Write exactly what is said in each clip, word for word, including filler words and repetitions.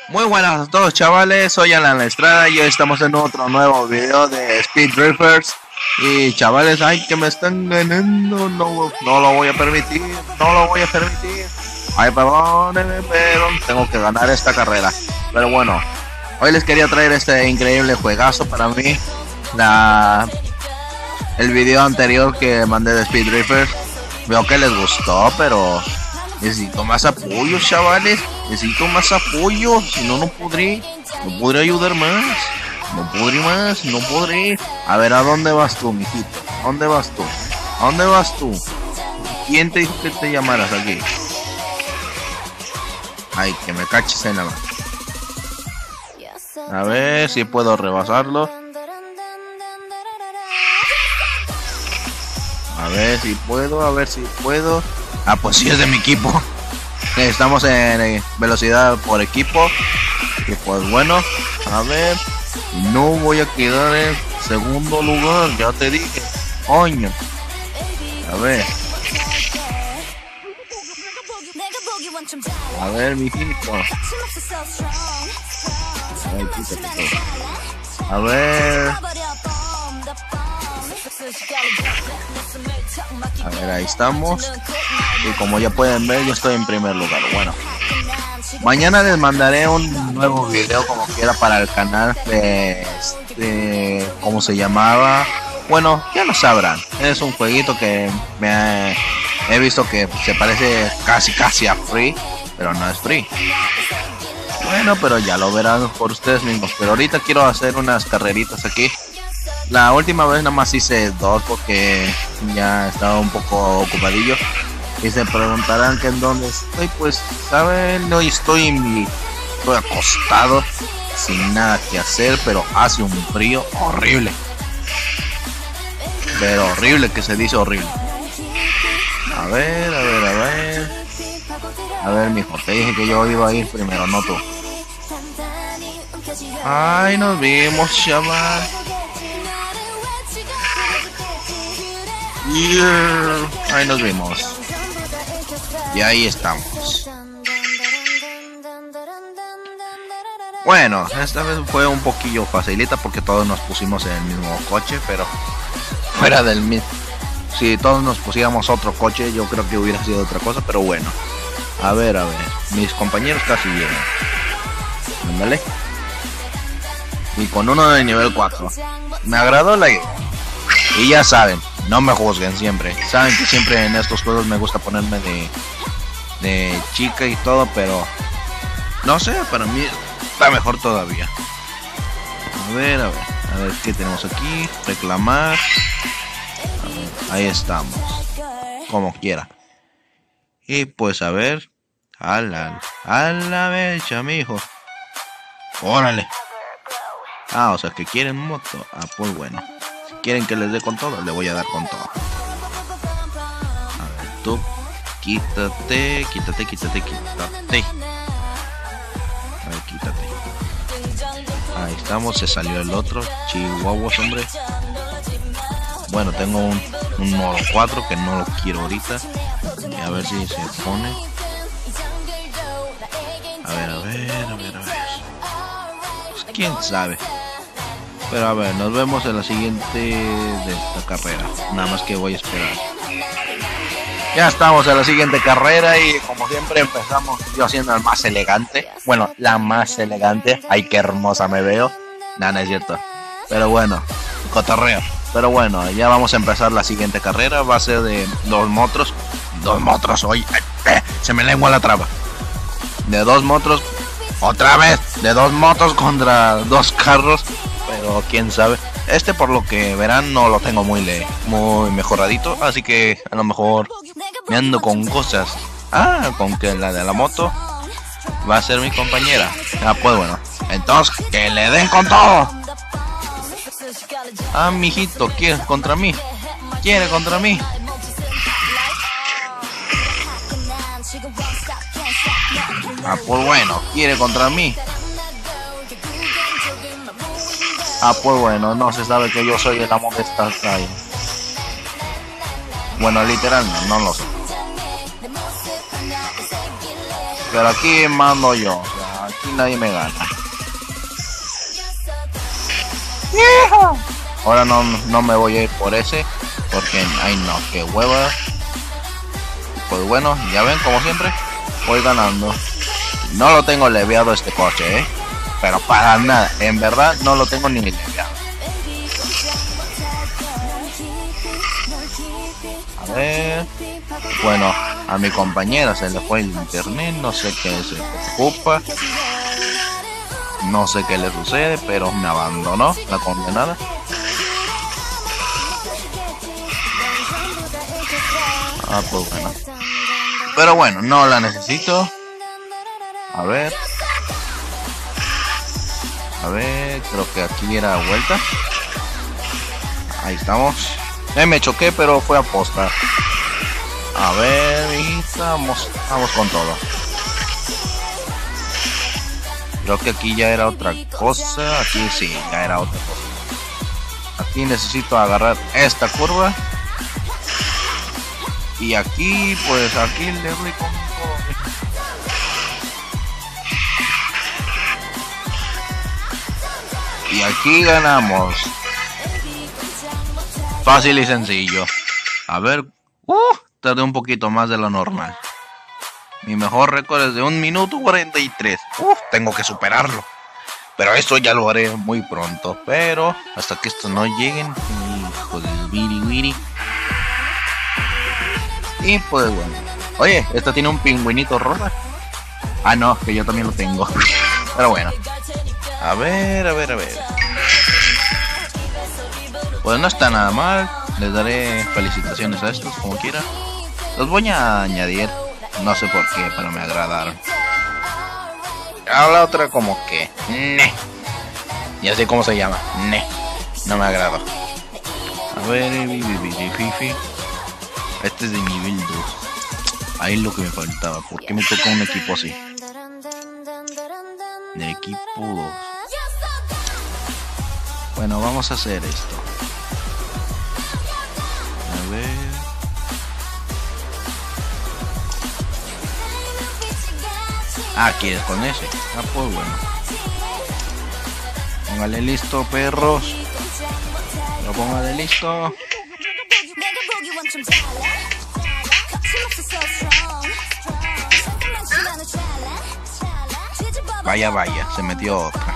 Muy buenas a todos, chavales, soy Alan Estrada y hoy estamos en otro nuevo video de Speed Drifters. Y chavales, ay, que me están ganando, no, no lo voy a permitir, no lo voy a permitir. Ay, perdónenme, pero tengo que ganar esta carrera. Pero bueno, hoy les quería traer este increíble juegazo para mí. La, el video anterior que mandé de Speed Drifters, veo que les gustó, pero necesito más apoyo, chavales. Necesito más apoyo, si no, no podré, no podré ayudar más. No podré más, no podré. A ver, ¿a dónde vas tú, mijito? ¿A dónde vas tú? ¿A dónde vas tú? ¿Quién te dijo que te llamaras aquí? Ay, que me caches en la mano. A ver si puedo rebasarlo. A ver si puedo, a ver si puedo. Ah, pues sí, es de mi equipo. Estamos en velocidad por equipo. Y pues bueno, a ver. No voy a quedar en segundo lugar, ya te dije. Coño. A ver. A ver, mijito. Ay, quítate todo. A ver. A ver, ahí estamos. Y como ya pueden ver, yo estoy en primer lugar. Bueno, mañana les mandaré un nuevo video como quiera para el canal de este, ¿cómo se llamaba? Bueno, ya lo sabrán. Es un jueguito que me ha, he visto que se parece casi casi a Free, pero no es Free. Bueno, pero ya lo verán por ustedes mismos. Pero ahorita quiero hacer unas carreritas aquí. La última vez nada más hice dos porque ya estaba un poco ocupadillo. Y se preguntarán que en dónde estoy. Pues saben, hoy estoy en mi, estoy acostado sin nada que hacer, pero hace un frío horrible. Pero horrible, que se dice horrible. A ver, a ver, a ver. A ver, mijo, te dije que yo iba a ir primero, no tú. Ay, nos vimos, chaval. Yeah. Ahí nos vimos. Y ahí estamos. Bueno, esta vez fue un poquillo facilita porque todos nos pusimos en el mismo coche, pero fuera del mismo. Si todos nos pusiéramos otro coche, yo creo que hubiera sido otra cosa, pero bueno. A ver, a ver. Mis compañeros casi llegan. Ándale. Y con uno de nivel cuatro. Me agradó la idea. Y ya saben, no me juzguen siempre. Saben que siempre en estos juegos me gusta ponerme de, de chica y todo, pero no sé, para mí está mejor todavía. A ver, a ver, a ver qué tenemos aquí. Reclamar. A ver, ahí estamos. Como quiera. Y pues a ver. A la, a la mecha, mijo. Órale. Ah, o sea que quieren moto. Ah, pues bueno. Quieren que les dé con todo, le voy a dar con todo. A ver, tú, quítate, quítate, quítate, quítate. A ver, quítate. Ahí estamos, se salió el otro. Chihuahuas, hombre. Bueno, tengo un, un modo cuatro que no lo quiero ahorita. Y a ver si se pone. A ver, a ver, a ver, a ver. Pues, quién sabe. Pero a ver, nos vemos en la siguiente de esta carrera. Nada más que voy a esperar. Ya estamos en la siguiente carrera y como siempre empezamos yo siendo el más elegante. Bueno, la más elegante. Ay, qué hermosa me veo. Nada, no es cierto. Pero bueno, cotorreo. Pero bueno, ya vamos a empezar la siguiente carrera. Va a ser de dos motros. Dos motros hoy. Eh, se me lengua la traba. De dos motros. Otra vez. De dos motos contra dos carros. Pero quién sabe. Este por lo que verán no lo tengo muy le muy mejoradito. Así que a lo mejor me ando con cosas. Ah, con que la de la moto va a ser mi compañera. Ah, pues bueno. Entonces que le den con todo. Ah, mijito, quiere contra mí. Quiere contra mí. Ah, pues bueno, quiere contra mí. Ah, pues bueno, no se sabe que yo soy el amo de esta calle. Bueno, literal no, no lo sé. Pero aquí mando yo. O sea, aquí nadie me gana. ¡Hijo! Ahora no, no me voy a ir por ese, porque, ay no, qué hueva. Pues bueno, ya ven, como siempre, voy ganando. No lo tengo leveado este coche, eh. Pero para nada, en verdad no lo tengo ni leveado. A ver. Bueno, a mi compañera se le fue el internet, no sé qué se preocupa. No sé qué le sucede, pero me abandonó la condenada. Ah, pues bueno. Pero bueno, no la necesito. A ver. A ver, creo que aquí era vuelta. Ahí estamos. Eh, me choqué, pero fue a posta. A ver, y estamos, vamos con todo. Creo que aquí ya era otra cosa. Aquí sí, ya era otra cosa. Aquí necesito agarrar esta curva. Y aquí, pues aquí le doy con todo. Y aquí ganamos. Fácil y sencillo. A ver. Uh, tardé un poquito más de lo normal. Mi mejor récord es de un minuto cuarenta y tres. Uf, tengo que superarlo. Pero eso ya lo haré muy pronto. Pero hasta que estos no lleguen. Hijo del viri viri. Y pues bueno. Oye, esta tiene un pingüinito rosa. Ah, no, que yo también lo tengo. Pero bueno. A ver, a ver, a ver. Pues no está nada mal. Les daré felicitaciones a estos, como quiera. Los voy a añadir. No sé por qué, pero me agradaron. A la otra como que... Ne. Ya sé cómo se llama. Ne. No me agradó. A ver... Este es de nivel dos. Ahí es lo que me faltaba. ¿Por qué me tocó un equipo así? De equipo dos. Bueno, vamos a hacer esto. A ver... Ah, ¿quieres con ese? Ah, pues bueno. Póngale listo, perros. Lo póngale listo. Vaya, vaya, se metió otra.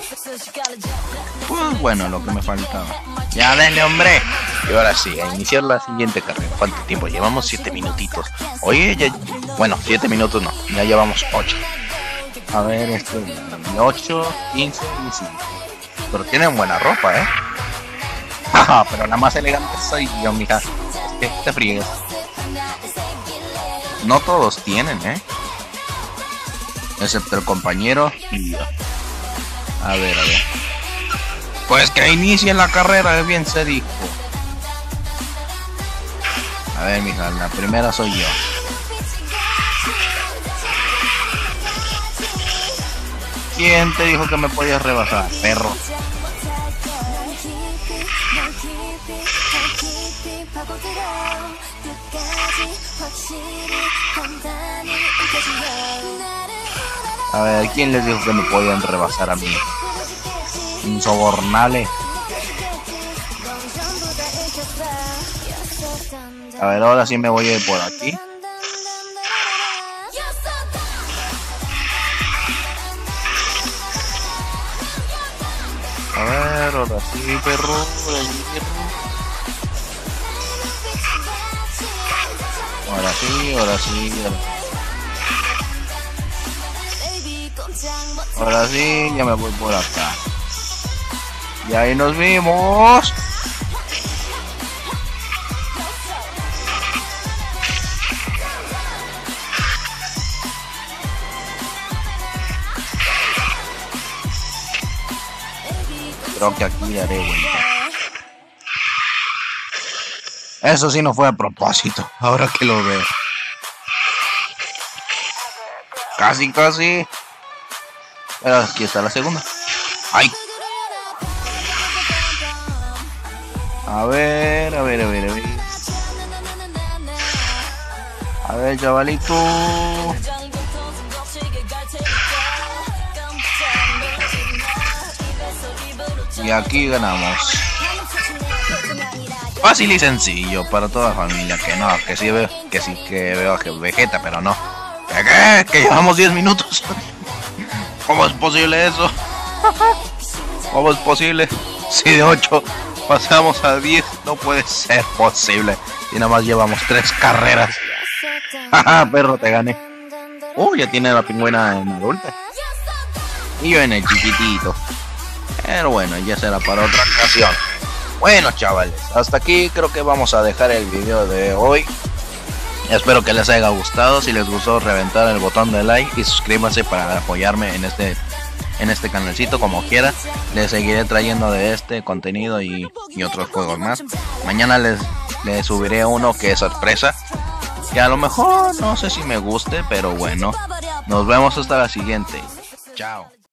Pues bueno, lo que me faltaba. Ya denle, hombre. Y ahora sí, a iniciar la siguiente carrera. ¿Cuánto tiempo? Llevamos siete minutitos. Oye, ya... Bueno, siete minutos no. Ya llevamos ocho. A ver, esto es ocho, quince y cinco. Pero tienen buena ropa, ¿eh? Pero la más elegante soy yo, mija. Es que te friegues. No todos tienen, ¿eh? Excepto el compañero y yo. A ver, a ver. Pues que inicien la carrera, bien se dijo. A ver, mija, la primera soy yo. ¿Quién te dijo que me podías rebasar, perro? A ver, ¿quién les dijo que me podían rebasar a mí? Insobornable. A ver, ahora sí me voy a ir por aquí. A ver, ahora sí, perro. Ahora sí, ahora sí, ahora sí. Ahora sí, ya me voy por acá. Y ahí nos vimos. Creo que aquí daré vuelta. Eso sí no fue a propósito, ahora que lo veo. Casi, casi. Pero aquí está la segunda. ¡Ay! A ver, a ver, a ver, a ver. A ver, chavalito. Y aquí ganamos. Fácil y sencillo para toda la familia. Que no, que sí veo, que sí que veo a Vegeta, pero no. ¿Qué? ¿Qué? ¿Que llevamos diez minutos? ¿Cómo es posible eso? ¿Cómo es posible? Si de ocho pasamos a diez, no puede ser posible. Y nada más llevamos tres carreras. Jaja, perro, te gané. Uh, ya tiene la pingüina en adulta. Y yo en el chiquitito. Pero bueno, ya será para otra ocasión. Bueno, chavales, hasta aquí creo que vamos a dejar el video de hoy. Espero que les haya gustado. Si les gustó, reventar el botón de like y suscríbanse para apoyarme en este en este canalcito. Como quiera, les seguiré trayendo de este contenido y, y otros juegos más. Mañana les, les subiré uno que es sorpresa, que a lo mejor no sé si me guste, pero bueno. Nos vemos hasta la siguiente. Chao.